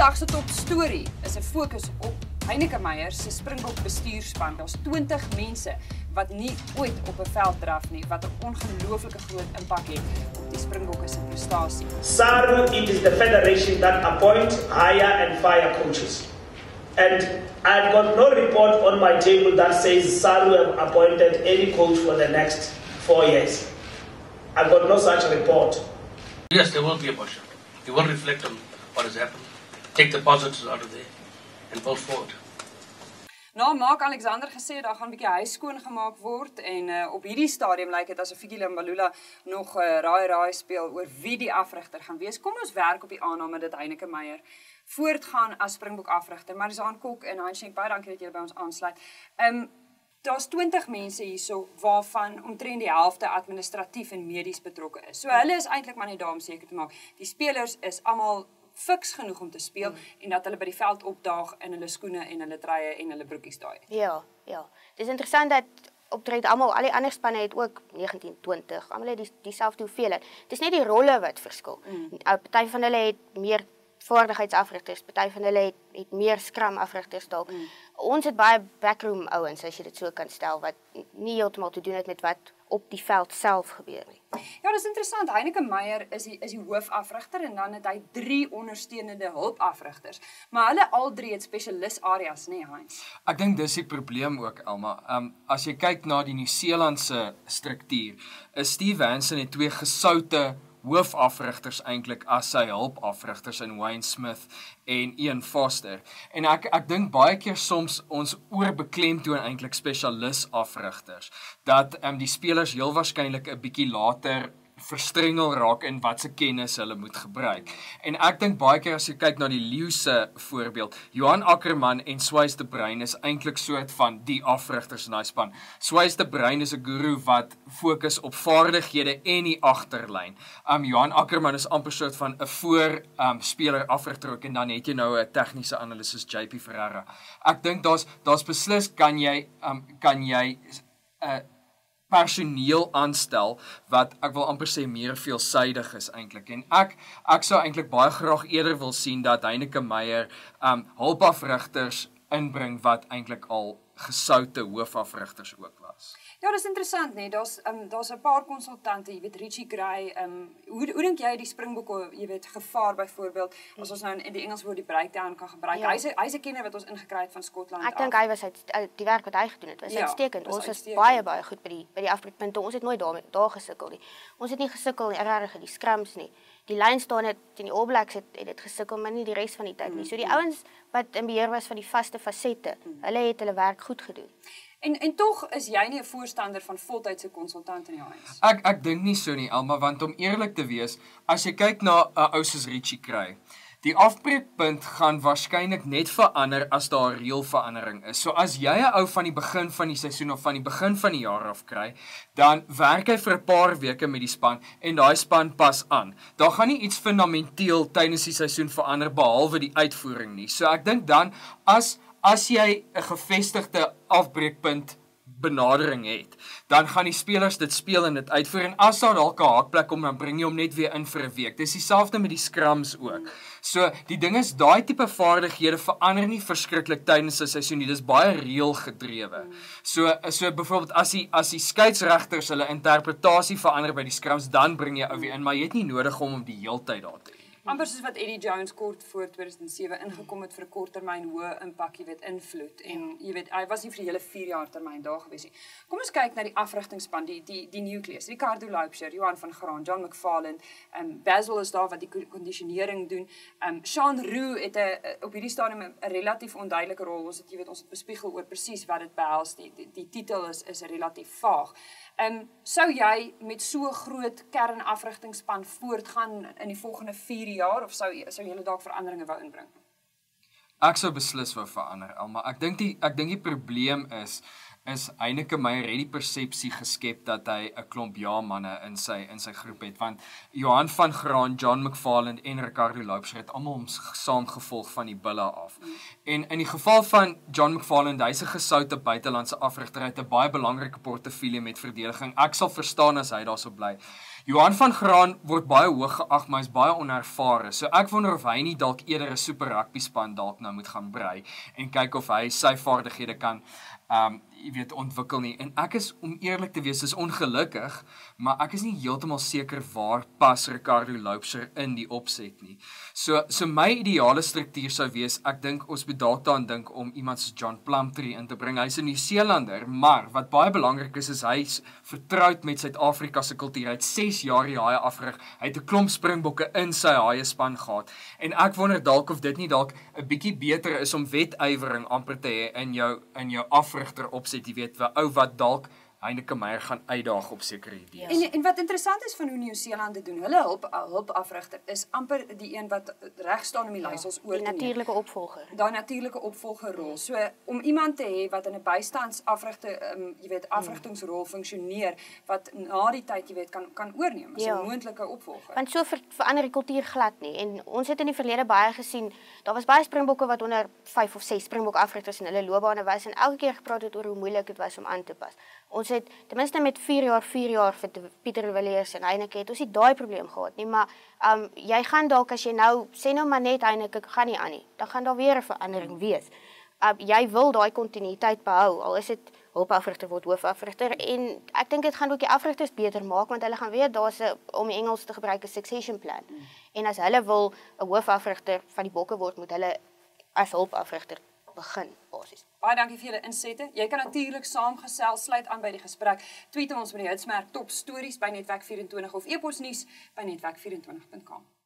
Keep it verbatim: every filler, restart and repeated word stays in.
Vandag se top storie is 'n fokus op Heineken Meyer se Springbok bestuurspan. Daar's twintig mense wat nie ooit op 'n veld draf nie, wat 'n ongelooflike groot impak het op die Springbokke se prestasie. SARU, it is the federation that appoint, hire and fire coaches. And I've got no report on my table that says SARU have appointed any coach for the next four years. I've got no such report. Yes, there will be a budget. It will reflect on what has happened. Take the positives out of there and build forward. Nou, Mark Alexander gesê daar gaan 'n bietjie huis skoon gemaak word en uh, op hierdie stadium lyk dit asof Fikile Mbalula nog 'n uh, raai raai speel oor wie die afrigter gaan wees. Kom ons werk op die aanname dat Heineken Meyer voortgaan as Springbok afrigter. Marizaan Kok en Heinrich, baie dankie dat julle by ons aansluit. Um, Daar's twintig mense hierso waarvan omtrent die helfte administratief en medies betrokke is. So hulle is eintlik maar net daar om seker te maak die spelers is almal fiks genoeg om te speel mm. en dat hulle by die veld opdaag in hulle skoene en hulle truie en hulle broekies daai. Ja, ja. Dis interessant dat optree almal, al die ander spanne het ook negentien, twintig, almal het die dieselfde hoeveelheid. Dis net die rolle wat verskil. Mm. Party van hulle het meer vaardigheidsafrigters, party van hulle het, het meer scrum afrigters dalk. Mm. Ons het baie backroom ouens, as jy dit so kan stel, wat nie heeltemal te doen het met wat op die veld self gebeur nie. Ja, dis interessant. Heineken Meyer is die, is die hoofafrigter en dan het hy drie ondersteunende hulpafrigters. Maar hulle al drie het spesialis areas, nee, Heinz? Ek dink dis die probleem ook, Elma. Um, as jy kyk na die Nieu-Seelandse struktuur, is Steve Hansen het twee gesoute hoofafrigters eintlik as sy hulpafrigters in Wayne Smith en Ian Foster. En ek ek dink baie keer soms ons oorbeklemtoon eintlik spesialis afrigters dat um, die spelers heel waarskynlik 'n bietjie later verstrengel raak in wat se kennis hulle moet gebruik. En ek dink baie keer as jy kyk na die Leeu se voorbeeld, Johan Ackerman en Swys de Bruin is eintlik soort van die afrigters in daai span. Swys de Bruin is 'n guru wat fokus op vaardighede en die agterlyn. Um Johan Ackerman is amper soort van 'n voor um speler afrigter ook en dan het jy nou 'n tegniese analis soos J P Ferreira. Ek dink daar's daar's beslis kan jy um kan jy 'n uh, personeel aanstel wat ek wil amper sê meer veelsidig is eintlik en ek ek sou eintlik baie graag eerder wil sien dat Heineken Meyer um hulpafrigters inbring wat eintlik al gesoute hoofafrigters ook was. Ja, dis interessant, nee. Daar's um, daar's 'n paar konsultante, jy weet Richie Gray, um, hoe hoe dink jy die Springbokke, jy weet, gevaar byvoorbeeld as ons nou in die Engels woord die breakdown kan gebruik. Ja. Hy's hy's 'n kenner wat ons ingekry het van Skotland. Ek dink hy was uit die werk wat hy gedoen het, was ja, uitstekend. Ons was baie baie goed by die by die afbreekpunte. Ons het nooit daar daar gesukkel nie. Ons het nie gesukkel nie, regtig die scrums nie. Die lyn staan het in die All Blacks het, het dit gesukkel, maar nie die res van die tyd nie. So die ouens wat in beheer was van die vaste fasette, hulle het hulle werk goed gedoen. En en tog is jy nie 'n voorstander van voltydse konsultant in die huis. Ek ek dink nie so nie, Elma, want om eerlik te wees, as jy kyk na 'n uh, ou soos Richie Kry, die afbreekpunt gaan waarskynlik net verander as daar 'n reël verandering is. So as jy 'n ou van die begin van die seisoen of van die begin van die jaar af kry, dan werk hy vir 'n paar weke met die span en daai span pas aan. Daar gaan nie iets fundamenteel tydens die seisoen verander behalwe die uitvoering nie. So ek dink dan as As jy 'n gevestigde afbreekpunt benadering het, dan gaan die spelers dit speel en dit uitvoer en as daar dalk 'n haakplek kom, dan bring jy hom net weer in vir 'n week. Dis dieselfde met die scrums ook. So die ding is daai tipe vaardighede verander nie verskriklik tydens 'n seisoen nie. Dis baie reël gedrewe. So so byvoorbeeld as die as die skeieregters hulle interpretasie verander by die scrums, dan bring jy ou weer in, maar jy het nie nodig om hom die heeltyd daar te hê. Amper soos wat Eddie Jones kort voor tweeduisend sewe ingekom het vir 'n korttermyn hoë impak, jy weet, invloed en jy weet, hy was nie vir die hele vier jaar termyn daar gewees nie. Kom ons kyk na die afrigtingspan, die die die nucleus. Ricardo Loubser, Johan van Graan, John McFarland, um, Basil is daar wat die kondisionering doen. Um, Sean Roux het 'n op hierdie stadium 'n relatief onduidelike rol. Ons het jy weet ons het bespiegel oor presies wat dit behels. Die die, die titel is is relatief vaag. Um, sou jy met so 'n groot kernafrigtingsspan voortgaan in die volgende vier jaar of sou sou julle dalk veranderinge wou inbring? Ek sou beslis wou verander, Elma. Ek dink die ek dink die probleem is is Heineken Meyer het die persepsie geskep dat hy 'n klomp ja-manne in sy in sy groep het, want Johan van Graan, John McFarland en Ricardo Loubser het almal hom saamgevolg van die bulle af. Mm. En in die geval van John McFarland, hy's 'n gesoute buitelandse afrigter, hy het 'n baie belangrike portefeulje met verdediging. Ek sal verstaan as hy daarso bly. Johan van Graan word baie hoog geag, maar hy's baie onervare. So ek wonder of hy nie dalk eerder 'n super rugby span dalk nou moet gaan brei en kyk of hy sy vaardighede kan um jy weet ontwikkel nie. En ek is om eerlik te wees is ongelukkig, maar ek is nie heeltemal seker waar pas Ricardo Loubser in die opset nie. So so my ideale struktuur sou wees, ek dink ons moet dalk daaraan dink om iemand soos John Plumtree in te bring. Hy's 'n Nieu-Seelander, maar wat baie belangrik is is hy's vertroud met Suid-Afrika se kultuur. Hy het ses jaar die haie afgerig. Hy het 'n klomp Springbokke in sy haie span gehad. En ek wonder dalk of dit nie dalk 'n bietjie beter is om wetywering amper te hê in jou in jou afrigter opset, jy weet, ou wat dalk Heineke Meyer gaan uitdaag op sekere idees. En en wat interessant is van hoe Nieu-Seeland dit doen, hulle hulp hulpafrigter is amper die een wat reg staan om die leiersels oor te Die neem. natuurlike opvolger. Daai natuurlike opvolgerrol. So om iemand te hê wat in 'n bystandsafrigter, um, jy weet, afrigtingsrol funksioneer wat na die tyd, jy weet, kan kan oorneem as 'n Ja. moontlike opvolger. Want so ver, verander die kultuur glad nie. En ons het in die verlede baie gesien, daar was baie Springbokke wat onder vyf of ses Springbok afrigters in hulle loopbane was en elke keer gepraat het oor hoe moeilik dit was om aan te pas. Ons het ten minste met vier jaar, vier jaar vir Pieter de Villiers en Heineke het ons nie daai probleem gehad nie, maar um, jy gaan dalk as jy nou, sê nou maar net Heineke gaan nie aan nie, dan gaan daar weer 'n verandering wees. Um, jy wil daai kontinuïteit behou, al is dit hulpafrigter word hoofafrigter en ek dink dit gaan ook die afrigters beter maak want hulle gaan weet daar's 'n, om die Engels te gebruik, 'n succession plan. Mm. En as hulle wil 'n hoofafrigter van die bokke word, moet hulle as hulpafrigter begin basies. Baie dankie vir julle insette. Jy kan natuurlik saamgesels, sluit aan by die gesprek. Tweet ons met die hitsmerk Top Stories by Netwerk vyf vyf of e-pos nuus by netwerk vyf vyf punt com.